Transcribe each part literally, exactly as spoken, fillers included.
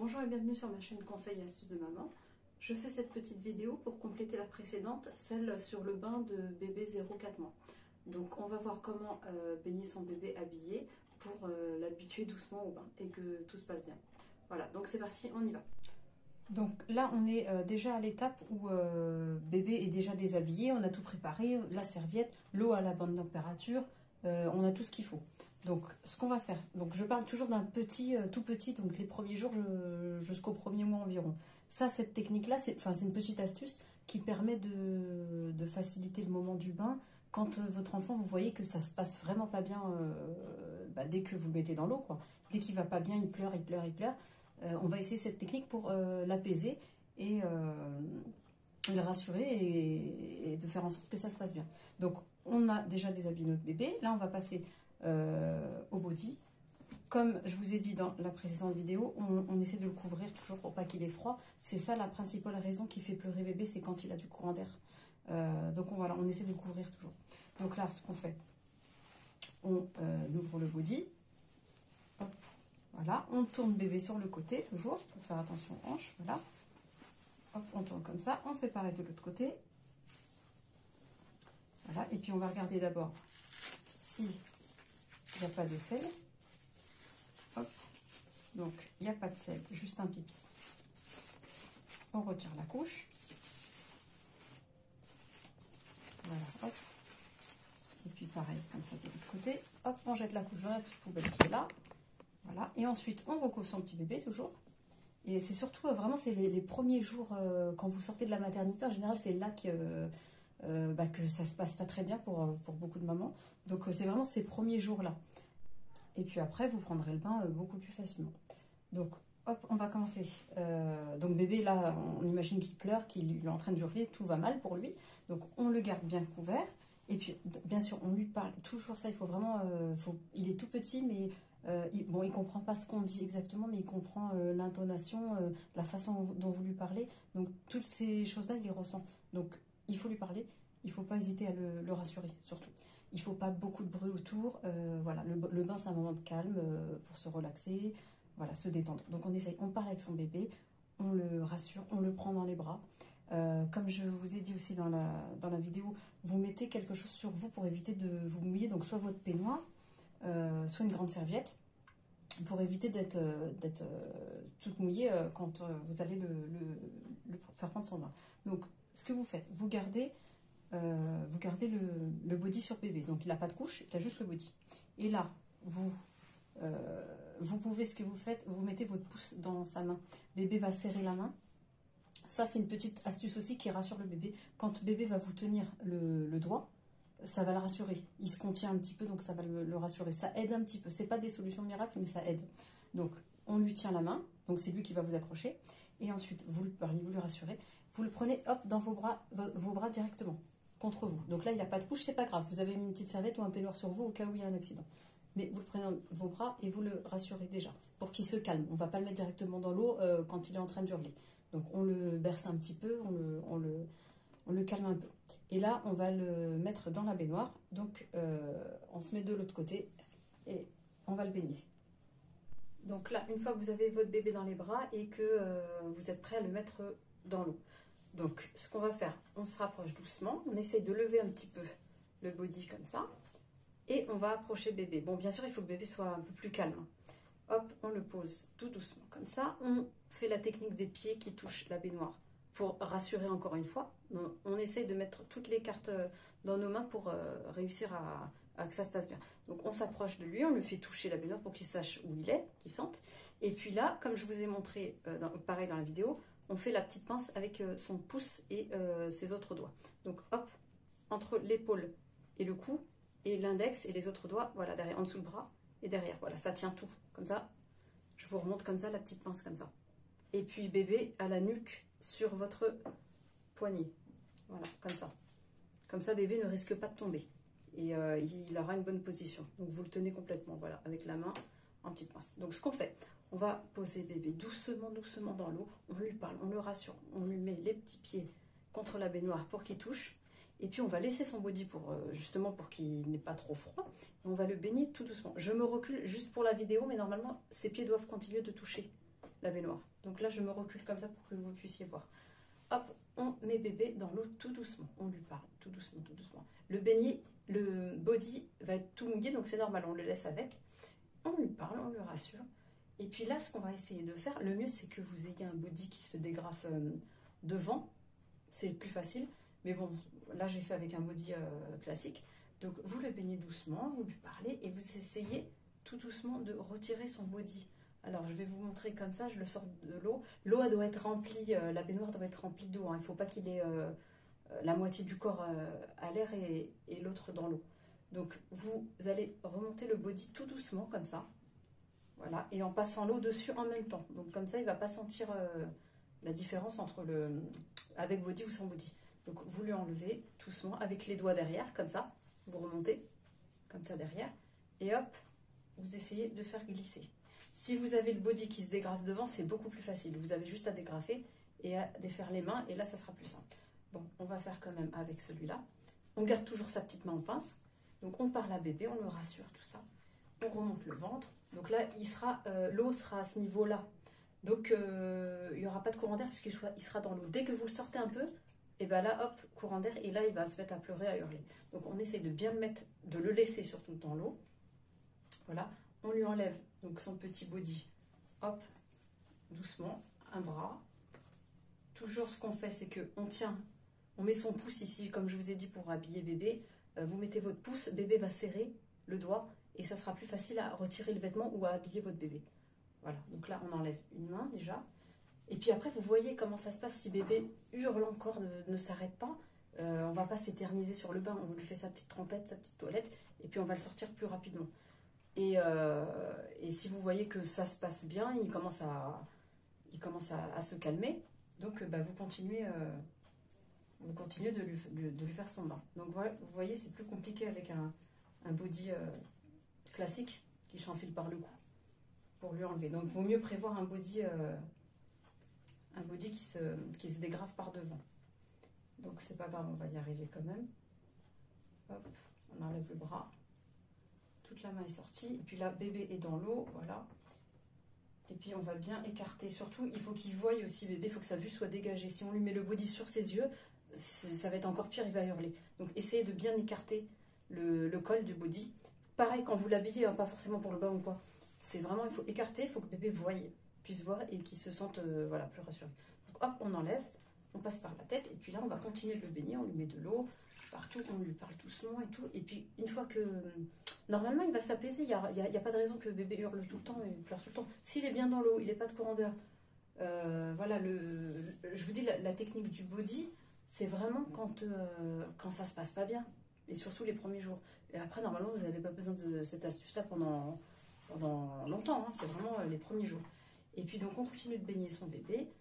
Bonjour et bienvenue sur ma chaîne Conseils et Astuces de Maman. Je fais cette petite vidéo pour compléter la précédente, celle sur le bain de bébé zéro à quatre mois. Donc on va voir comment euh, baigner son bébé habillé pour euh, l'habituer doucement au bain et que tout se passe bien. Voilà, donc c'est parti, on y va. Donc là on est euh, déjà à l'étape où euh, bébé est déjà déshabillé, on a tout préparé, la serviette, l'eau à la bonne température, euh, on a tout ce qu'il faut. Donc, ce qu'on va faire, donc je parle toujours d'un petit, euh, tout petit, donc les premiers jours jusqu'au premier mois environ. Ça, cette technique-là, c'est enfin, c'est une petite astuce qui permet de, de faciliter le moment du bain. Quand euh, votre enfant, vous voyez que ça se passe vraiment pas bien, euh, bah, dès que vous le mettez dans l'eau, quoi. Dès qu'il va pas bien, il pleure, il pleure, il pleure. Euh, on va essayer cette technique pour euh, l'apaiser et euh, le rassurer et, et de faire en sorte que ça se passe bien. Donc, on a déjà déshabillé notre bébé. Là, on va passer Euh, au body. Comme je vous ai dit dans la précédente vidéo, on, on essaie de le couvrir toujours pour pas qu'il ait froid. C'est ça la principale raison qui fait pleurer bébé, c'est quand il a du courant d'air. Euh, donc on, voilà, on essaie de le couvrir toujours. Donc là, ce qu'on fait, on euh, ouvre le body. Hop, voilà, on tourne bébé sur le côté toujours pour faire attention aux hanches. Voilà. Hop, on tourne comme ça. On fait pareil de l'autre côté. Voilà, et puis on va regarder d'abord si il n'y a pas de sel. Hop. Donc, il n'y a pas de sel, juste un pipi. On retire la couche. Voilà, hop. Et puis pareil, comme ça de l'autre côté. Hop, on jette la couche dans la petite poubelle qui est là. Voilà. Et ensuite, on recouvre son petit bébé toujours. Et c'est surtout, euh, vraiment, c'est les, les premiers jours, euh, quand vous sortez de la maternité, en général, c'est là que, euh, bah, que ça se passe pas très bien pour, pour beaucoup de mamans. Donc, euh, c'est vraiment ces premiers jours-là. Et puis après, vous prendrez le bain beaucoup plus facilement. Donc, hop, on va commencer. Euh, donc, bébé, là, on imagine qu'il pleure, qu'il est en train de hurler, tout va mal pour lui. Donc, on le garde bien couvert. Et puis, bien sûr, on lui parle toujours ça. Il faut vraiment... Euh, faut, il est tout petit, mais... Euh, il, bon, il ne comprend pas ce qu'on dit exactement, mais il comprend euh, l'intonation, euh, la façon dont vous lui parlez. Donc, toutes ces choses-là, il les ressent. Donc, il faut lui parler. Il ne faut pas hésiter à le, le rassurer, surtout. Il ne faut pas beaucoup de bruit autour. Euh, voilà, le, le bain, c'est un moment de calme euh, pour se relaxer, voilà, se détendre. Donc, on essaye, on parle avec son bébé, on le rassure, on le prend dans les bras. Euh, comme je vous ai dit aussi dans la, dans la vidéo, vous mettez quelque chose sur vous pour éviter de vous mouiller. Donc, soit votre peignoir, euh, soit une grande serviette, pour éviter d'être euh, d'être euh, toute mouillée euh, quand euh, vous allez le, le, le faire prendre son bain. Donc, ce que vous faites, vous gardez... Euh, vous gardez le, le body sur bébé, donc il n'a pas de couche, il a juste le body. Et là, vous, euh, vous pouvez, ce que vous faites, vous mettez votre pouce dans sa main. Bébé va serrer la main. Ça, c'est une petite astuce aussi qui rassure le bébé. Quand bébé va vous tenir le, le doigt, ça va le rassurer. Il se contient un petit peu, donc ça va le, le rassurer. Ça aide un petit peu. C'est pas des solutions miracles, mais ça aide. Donc, on lui tient la main, donc c'est lui qui va vous accrocher. Et ensuite, vous lui parlez, vous lui rassurez. Vous le prenez, hop, dans vos bras, vos, vos bras directement. Contre vous. Donc là, il n'a pas de couche, c'est pas grave. Vous avez une petite serviette ou un peignoir sur vous au cas où il y a un accident. Mais vous le prenez dans vos bras et vous le rassurez déjà pour qu'il se calme. On ne va pas le mettre directement dans l'eau euh, quand il est en train d'hurler. Donc on le berce un petit peu, on le, on, le, on le calme un peu. Et là, on va le mettre dans la baignoire. Donc euh, on se met de l'autre côté et on va le baigner. Donc là, une fois que vous avez votre bébé dans les bras et que euh, vous êtes prêt à le mettre dans l'eau. Donc, ce qu'on va faire, on se rapproche doucement, on essaye de lever un petit peu le body comme ça, et on va approcher bébé. Bon, bien sûr, il faut que bébé soit un peu plus calme. Hop, on le pose tout doucement comme ça. On fait la technique des pieds qui touchent la baignoire pour rassurer encore une fois. On, on essaye de mettre toutes les cartes dans nos mains pour euh, réussir à, à que ça se passe bien. Donc, on s'approche de lui, on le fait toucher la baignoire pour qu'il sache où il est, qu'il sente. Et puis là, comme je vous ai montré, euh, dans, pareil dans la vidéo, on fait la petite pince avec son pouce et euh, ses autres doigts. Donc hop, entre l'épaule et le cou, et l'index et les autres doigts, voilà, derrière, en dessous le bras et derrière. Voilà, ça tient tout, comme ça. Je vous remonte comme ça, la petite pince comme ça. Et puis bébé à la nuque sur votre poignet. Voilà, comme ça. Comme ça, bébé ne risque pas de tomber. Et euh, il aura une bonne position. Donc vous le tenez complètement, voilà, avec la main en petite pince. Donc ce qu'on fait, on va poser bébé doucement, doucement dans l'eau. On lui parle, on le rassure. On lui met les petits pieds contre la baignoire pour qu'il touche. Et puis on va laisser son body pour, euh, justement pour qu'il n'ait pas trop froid. Et on va le baigner tout doucement. Je me recule juste pour la vidéo, mais normalement, ses pieds doivent continuer de toucher la baignoire. Donc là, je me recule comme ça pour que vous puissiez voir. Hop, on met bébé dans l'eau tout doucement. On lui parle tout doucement, tout doucement. Le beignet, le body va être tout mouillé, donc c'est normal, on le laisse avec. On lui parle, on le rassure. Et puis là, ce qu'on va essayer de faire, le mieux, c'est que vous ayez un body qui se dégrafe euh, devant. C'est le plus facile. Mais bon, là, j'ai fait avec un body euh, classique. Donc, vous le baignez doucement, vous lui parlez et vous essayez tout doucement de retirer son body. Alors, je vais vous montrer comme ça, je le sors de l'eau. L'eau, elle doit être remplie, euh, la baignoire doit être remplie d'eau. Hein. Il ne faut pas qu'il ait euh, la moitié du corps euh, à l'air et, et l'autre dans l'eau. Donc, vous allez remonter le body tout doucement, comme ça. Voilà, et en passant l'eau dessus en même temps. Donc, comme ça, il ne va pas sentir euh, la différence entre le avec body ou sans body. Donc, vous lui enlevez doucement avec les doigts derrière, comme ça. Vous remontez, comme ça derrière. Et hop, vous essayez de faire glisser. Si vous avez le body qui se dégrafe devant, c'est beaucoup plus facile. Vous avez juste à dégrafer et à défaire les mains. Et là, ça sera plus simple. Bon, on va faire quand même avec celui-là. On garde toujours sa petite main en pince. Donc, on parle à bébé, on le rassure, tout ça. On remonte le ventre. Donc là, il sera, euh, l'eau sera à ce niveau-là. Donc, euh, il n'y aura pas de courant d'air puisqu'il sera, il sera dans l'eau. Dès que vous le sortez un peu, et bien là, hop, courant d'air. Et là, il va se mettre à pleurer, à hurler. Donc, on essaye de bien le mettre, de le laisser surtout dans l'eau. Voilà. On lui enlève donc son petit body. Hop, doucement, un bras. Toujours, ce qu'on fait, c'est qu'on tient, on met son pouce ici, comme je vous ai dit, pour habiller bébé. Euh, vous mettez votre pouce, bébé va serrer le doigt. Et ça sera plus facile à retirer le vêtement ou à habiller votre bébé. Voilà, donc là, on enlève une main déjà. Et puis après, vous voyez comment ça se passe si bébé hurle encore, ne, ne s'arrête pas. Euh, on ne va pas s'éterniser sur le bain. On lui fait sa petite trempette, sa petite toilette. Et puis, on va le sortir plus rapidement. Et, euh, et si vous voyez que ça se passe bien, il commence à, il commence à, à se calmer. Donc, bah, vous continuez, euh, vous continuez de, lui, de, de lui faire son bain. Donc, voilà, vous voyez, c'est plus compliqué avec un, un body... Euh, classique qui s'enfile par le cou pour lui enlever. Donc, il vaut mieux prévoir un body, euh, un body qui se, qui se dégrave par devant. Donc, c'est pas grave, on va y arriver quand même. Hop, on enlève le bras. Toute la main est sortie. Et puis là, bébé est dans l'eau, voilà. Et puis, on va bien écarter. Surtout, il faut qu'il voie aussi bébé, il faut que sa vue soit dégagée. Si on lui met le body sur ses yeux, ça va être encore pire, il va hurler. Donc, essayez de bien écarter le, le col du body. Pareil, quand vous l'habillez, hein, pas forcément pour le bain ou quoi. C'est vraiment, il faut écarter, il faut que bébé voie, puisse voir et qu'il se sente euh, voilà, plus rassuré. Donc hop, on enlève, on passe par la tête. Et puis là, on va continuer de le baigner, on lui met de l'eau partout, on lui parle doucement et tout. Et puis, une fois que... Normalement, il va s'apaiser, il n'y a, a, a pas de raison que bébé hurle tout le temps et pleure tout le temps. S'il est bien dans l'eau, il n'est pas de courant d'air. Euh, voilà, le, je vous dis, la, la technique du body, c'est vraiment quand, euh, quand ça se passe pas bien. Et surtout les premiers jours. Et après, normalement, vous n'avez pas besoin de cette astuce-là pendant, pendant longtemps. Hein. C'est vraiment les premiers jours. Et puis, donc, on continue de baigner son bébé.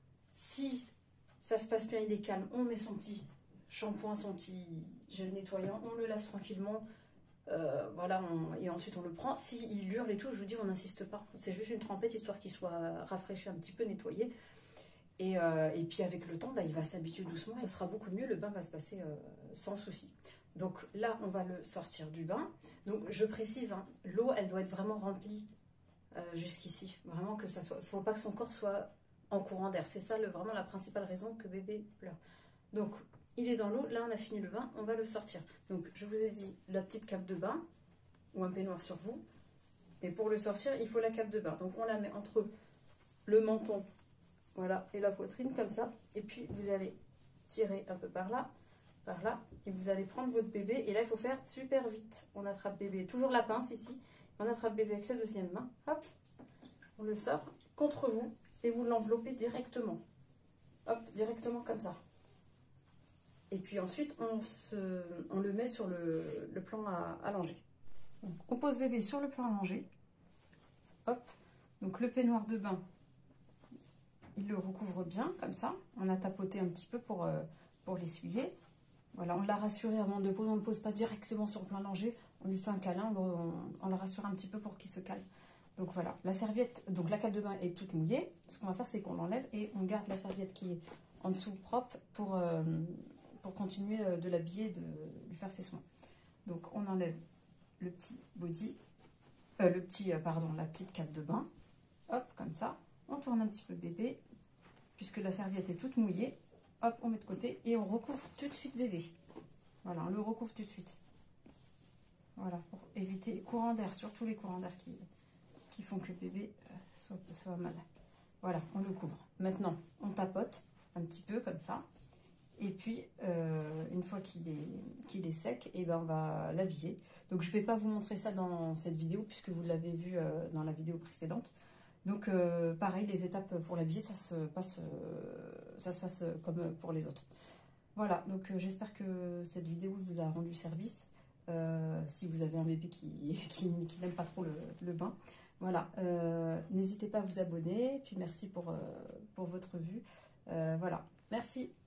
Si ça se passe bien, il est calme, on met son petit shampoing, son petit gel nettoyant, on le lave tranquillement. Euh, voilà, on, et ensuite, on le prend. S'il hurle et tout, je vous dis, on n'insiste pas. C'est juste une trempette, histoire qu'il soit rafraîchi, un petit peu nettoyé. Et, euh, et puis, avec le temps, bah, il va s'habituer doucement. Et ça sera beaucoup mieux. Le bain va se passer euh, sans souci. Donc là, on va le sortir du bain. Donc je précise, hein, l'eau, elle doit être vraiment remplie euh, jusqu'ici. Vraiment que ça soit... Il ne faut pas que son corps soit en courant d'air. C'est ça le, vraiment la principale raison que bébé pleure. Donc, il est dans l'eau. Là, on a fini le bain. On va le sortir. Donc, je vous ai dit, la petite cape de bain ou un peignoir sur vous. Et pour le sortir, il faut la cape de bain. Donc, on la met entre le menton, voilà, et la poitrine, comme ça. Et puis, vous allez tirer un peu par là. Par là, et vous allez prendre votre bébé, et là il faut faire super vite. On attrape bébé, toujours la pince ici, on attrape bébé avec sa deuxième main, hop, on le sort contre vous, et vous l'enveloppez directement, hop, directement comme ça. Et puis ensuite, on, se, on le met sur le, le plan à, allongé. Donc, on pose bébé sur le plan allongé, hop, donc le peignoir de bain, il le recouvre bien, comme ça, on a tapoté un petit peu pour, euh, pour l'essuyer. Voilà, on l'a rassuré avant de poser, on ne le pose pas directement sur le plan allongé, on lui fait un câlin, on, on, on le rassure un petit peu pour qu'il se calme. Donc voilà, la serviette, donc la cape de bain est toute mouillée. Ce qu'on va faire, c'est qu'on l'enlève et on garde la serviette qui est en dessous propre pour, euh, pour continuer de l'habiller, de lui faire ses soins. Donc on enlève le petit body, euh, le petit, euh, pardon, la petite cape de bain, hop, comme ça. on tourne un petit peu le bébé, puisque la serviette est toute mouillée. Hop, on met de côté et on recouvre tout de suite bébé. Voilà, on le recouvre tout de suite. Voilà, pour éviter les courants d'air, surtout les courants d'air qui, qui font que le bébé soit, soit mal. Voilà, on le couvre. Maintenant, on tapote un petit peu comme ça. Et puis, euh, une fois qu'il est, qu'il est sec, et ben on va l'habiller. Donc, je ne vais pas vous montrer ça dans cette vidéo, puisque vous l'avez vu euh, dans la vidéo précédente. Donc, euh, pareil, les étapes pour l'habiller, ça se passe, euh, ça se passe comme pour les autres. Voilà, donc euh, j'espère que cette vidéo vous a rendu service. Euh, si vous avez un bébé qui, qui, qui n'aime pas trop le, le bain. Voilà, euh, n'hésitez pas à vous abonner. Puis merci pour, euh, pour votre vue. Euh, voilà, merci.